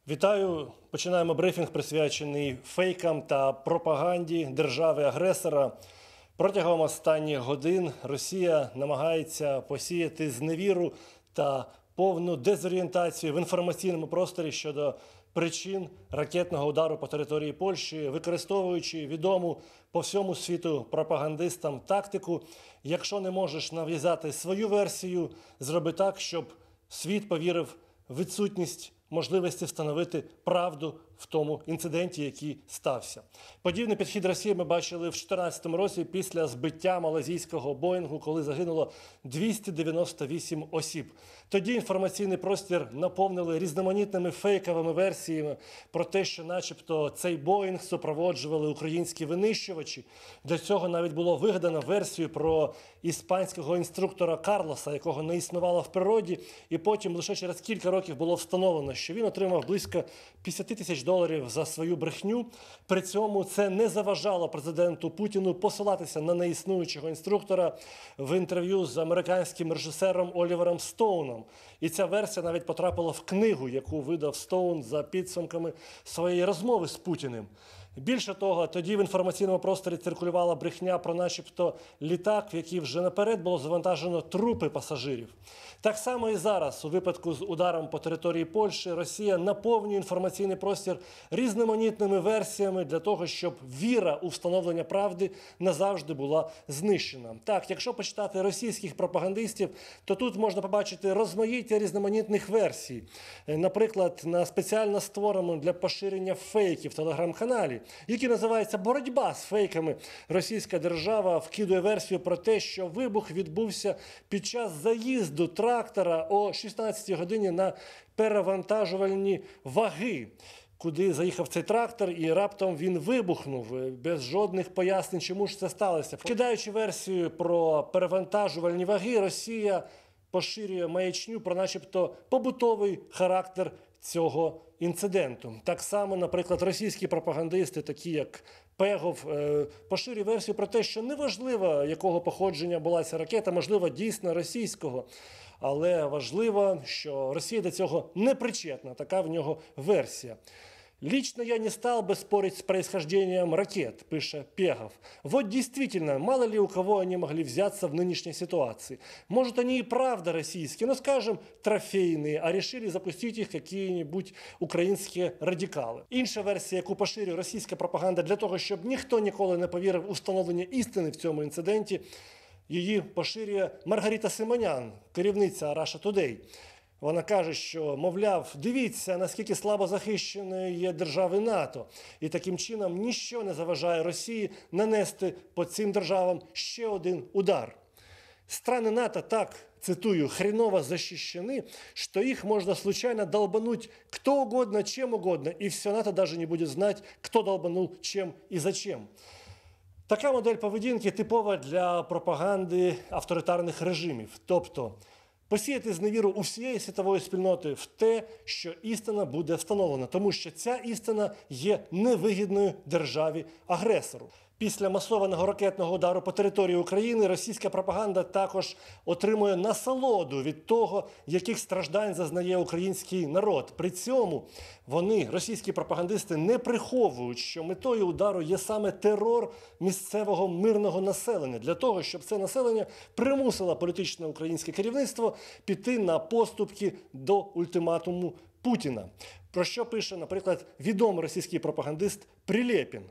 Вітаю! Починаємо брифінг, присвячений фейкам та пропаганді держави-агресора. Протягом останніх годин Росія намагається посіяти зневіру та повну дезорієнтацію в інформаційному просторі щодо причин ракетного удару по території Польщі, використовуючи відому по всьому світу пропагандистам тактику: якщо не можеш нав'язати свою версію, зроби так, щоб світ повірив в відсутність можливості встановити правду в тому інциденті, який стався. Подібний підхід Росії ми бачили в 2014 році після збиття малайзійського Боїнгу, коли загинуло 298 осіб. Тоді інформаційний простір наповнили різноманітними фейковими версіями про те, що начебто цей Боїнг супроводжували українські винищувачі. Для цього навіть було вигадано версію про іспанського інструктора Карлоса, якого не існувало в природі, і потім лише через кілька років було встановлено, що він отримав близько 50 тисяч доларів за свою брехню. При цьому це не заважало президенту Путіну посилатися на неіснуючого інструктора в інтерв'ю з американським режисером Олівером Стоуном. І ця версія навіть потрапила в книгу, яку видав Стоун за підсумками своєї розмови з Путіним. Більше того, тоді в інформаційному просторі циркулювала брехня про начебто літак, в який вже наперед було завантажено трупи пасажирів. Так само і зараз, у випадку з ударом по території Польщі, Росія наповнює інформаційний простір різноманітними версіями для того, щоб віра у встановлення правди назавжди була знищена. Так, якщо почитати російських пропагандистів, то тут можна побачити розмаїття різноманітних версій. Наприклад, на спеціально створеному для поширення фейків телеграм-каналі, який називається «Боротьба з фейками», російська держава вкидує версію про те, що вибух відбувся під час заїзду трактора о 16 годині на перевантажувальні ваги, куди заїхав цей трактор, і раптом він вибухнув, без жодних пояснень, чому ж це сталося. Вкидаючи версію про перевантажувальні ваги, Росія поширює маячню про начебто побутовий характер цього інциденту. Так само, наприклад, російські пропагандисти, такі як Пегов, поширює версію про те, що неважливо, якого походження була ця ракета, можливо, дійсно російського, але важливо, що Росія до цього не причетна. Така в нього версія. «Лично я не стал бы спорить с происхождением ракет», пишет Пегов. «Вот действительно, мало ли у кого они могли взяться в нынешней ситуации. Может, они и правда российские, но, скажем, трофейные, а решили запустить их какие-нибудь українські радикали». Інша версія, яку поширює російська пропаганда для того, щоб ніхто ніколи не повірив у встановлення істини в цьому інциденті, її поширює Маргарита Симонян, керівниця Russia Today. Вона каже, що, мовляв, дивіться, наскільки слабо захищеною є держави НАТО. І таким чином ніщо не заважає Росії нанести по цим державам ще один удар. Страны НАТО так, цитую, «хреново защищены, что их можно случайно долбануть кто угодно, чем угодно, и все НАТО даже не будет знать, кто долбанул чем и зачем». Така модель поведінки типова для пропаганди авторитарних режимів. Тобто, посіяти зневіру у всієї світової спільноти в те, що істина буде встановлена, тому що ця істина є невигідною державі-агресору. Після масованого ракетного удару по території України російська пропаганда також отримує насолоду від того, яких страждань зазнає український народ. При цьому вони, російські пропагандисти, не приховують, що метою удару є саме терор місцевого мирного населення, для того, щоб це населення примусило політичне українське керівництво піти на поступки до ультиматуму Путіна. Про що пише, наприклад, відомий російський пропагандист Прилепін.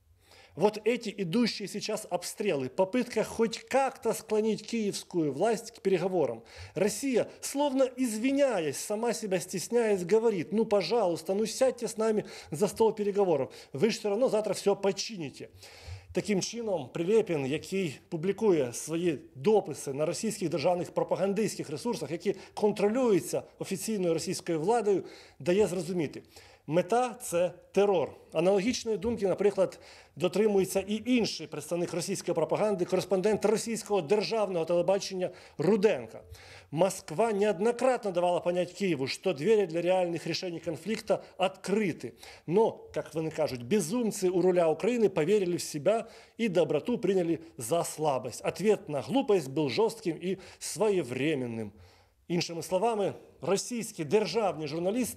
«Вот эти идущие сейчас обстрелы, попытка хоть как-то склонить киевскую власть к переговорам. Россия, словно извиняясь, сама себя стесняясь, говорит: ну, пожалуйста, ну сядьте с нами за стол переговоров, вы же все равно завтра все почините». Таким чином, Прилепін, який публікує свої дописи на російських державних пропагандистських ресурсах, які контролюються офіційною російською владою, дає зрозуміти – мета – це терор. Аналогічної думки, наприклад, дотримується і інший представник російської пропаганди, кореспондент російського державного телебачення Руденко. Москва неоднократно давала понять Киеву, что двери для реальных решений конфликта открыты. Но, как вони кажуть, безумцы у руля Украины поверили в себя и доброту приняли за слабость. Ответ на глупость был жестким и своевременным. Іншими словами, російські державні журналісти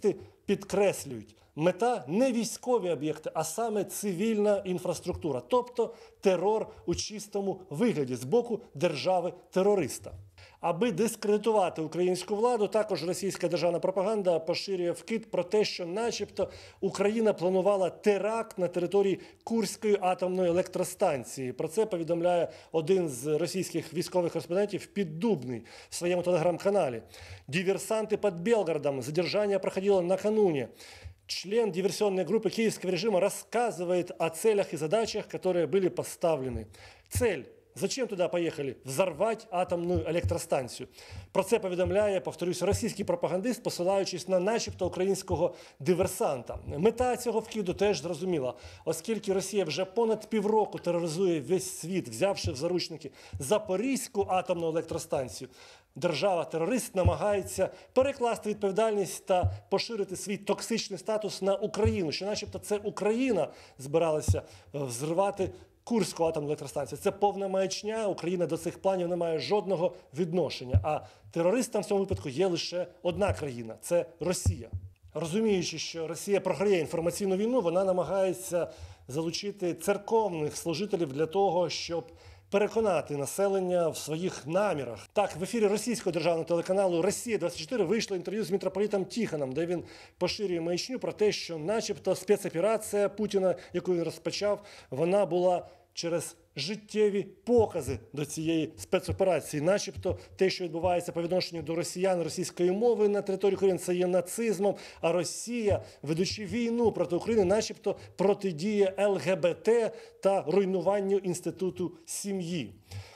підкреслюють, мета не військові об'єкти, а саме цивільна інфраструктура, тобто терор у чистому вигляді з боку держави-терориста. Аби дискредитувати українську владу, також російська державна пропаганда поширює вкид про те, що начебто Україна планувала теракт на території Курської атомної електростанції. Про це повідомляє один з російських військових кореспондентів Піддубний в своєму телеграм-каналі. Диверсанты под Белгородом. Задержание проходило накануне. Член диверсионной группы киевского режима рассказывает о целях и задачах, которые были поставлены. Цель. Зачем туди поїхали? Взорвати атомну електростанцію. Про це повідомляє, повторюсь, російський пропагандист, посилаючись на начебто українського диверсанта. Мета цього вкиду теж зрозуміла, оскільки Росія вже понад півроку тероризує весь світ, взявши в заручники Запорізьку атомну електростанцію. Держава-терорист намагається перекласти відповідальність та поширити свій токсичний статус на Україну, що начебто це Україна збиралася взривати Курську атомну електростанцію. Це повна маячня, Україна до цих планів не має жодного відношення. А терористам в цьому випадку є лише одна країна – це Росія. Розуміючи, що Росія програє інформаційну війну, вона намагається залучити церковних служителів для того, щоб переконати населення в своїх намірах. Так, в ефірі російського державного телеканалу «Росія-24» вийшло інтерв'ю з митрополітом Тихоном, де він поширює маячню про те, що начебто спецоперація Путіна, яку він розпочав, вона була через життєві покази до цієї спецоперації. Начебто те, що відбувається по відношенню до росіян російської мови на території України, це є нацизмом, а Росія, ведучи війну проти України, начебто протидіє ЛГБТ та руйнуванню інституту сім'ї.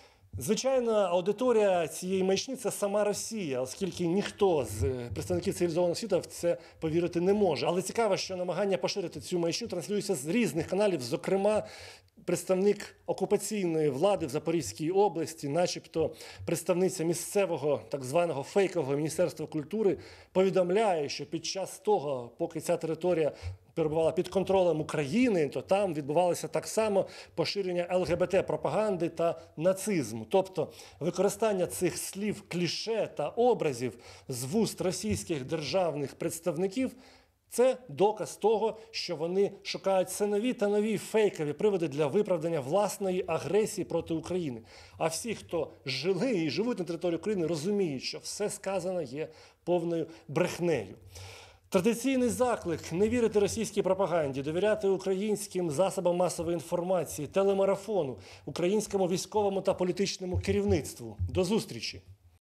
Звичайна аудиторія цієї маячні – це сама Росія, оскільки ніхто з представників цивілізованого світу в це повірити не може. Але цікаво, що намагання поширити цю маячню транслюється з різних каналів, зокрема, представник окупаційної влади в Запорізькій області, начебто представниця місцевого так званого фейкового Міністерства культури, повідомляє, що під час того, поки ця територія перебувала під контролем України, то там відбувалося так само поширення ЛГБТ-пропаганди та нацизму. Тобто використання цих слів, кліше та образів з вуст російських державних представників – це доказ того, що вони шукають все нові та нові фейкові приводи для виправдання власної агресії проти України. А всі, хто жили і живуть на території України, розуміють, що все сказане є повною брехнею. Традиційний заклик – не вірити російській пропаганді, довіряти українським засобам масової інформації, телемарафону, українському військовому та політичному керівництву. До зустрічі!